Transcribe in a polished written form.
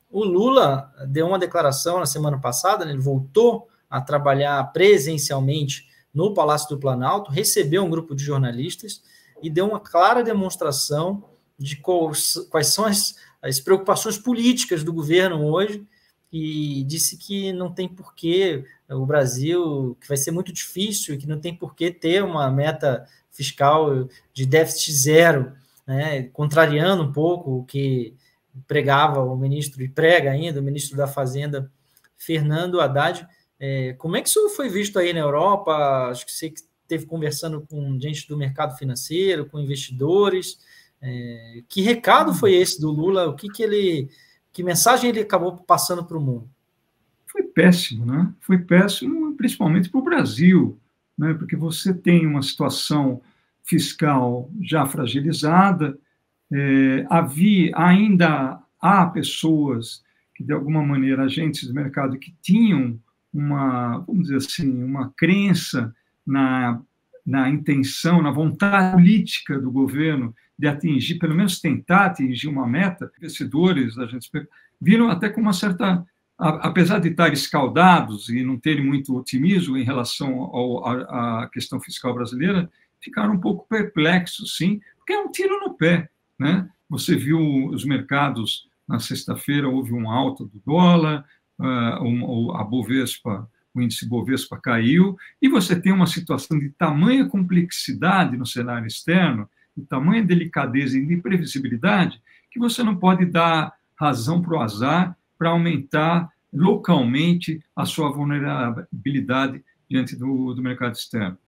O Lula deu uma declaração na semana passada, né, ele voltou a trabalhar presencialmente no Palácio do Planalto, recebeu um grupo de jornalistas e deu uma clara demonstração de quais são as preocupações políticas do governo hoje, e disse que não tem porquê o Brasil, que vai ser muito difícil, que não tem porquê ter uma meta fiscal de déficit zero, né, contrariando um pouco o que pregava o ministro, e prega ainda, o ministro da Fazenda, Fernando Haddad. Como é que isso foi visto aí na Europa? Acho que você esteve conversando com gente do mercado financeiro, com investidores. Que recado foi esse do Lula? Que mensagem ele acabou passando para o mundo? Foi péssimo, né? Foi péssimo, principalmente para o Brasil, né? Porque você tem uma situação fiscal já fragilizada, ainda há pessoas que, de alguma maneira, agentes do mercado que tinham vamos dizer assim, uma crença na intenção, na vontade política do governo de atingir, pelo menos tentar atingir uma meta. Investidores, agentes, viram até com uma certa, apesar de estarem escaldados e não terem muito otimismo em relação à questão fiscal brasileira, ficaram um pouco perplexos, sim, porque é um tiro no pé, né? Você viu os mercados, na sexta-feira houve um alta do dólar, a Bovespa, o índice Bovespa caiu, e você tem uma situação de tamanha complexidade no cenário externo, de tamanha delicadeza e de imprevisibilidade, que você não pode dar razão para o azar para aumentar localmente a sua vulnerabilidade diante do mercado externo.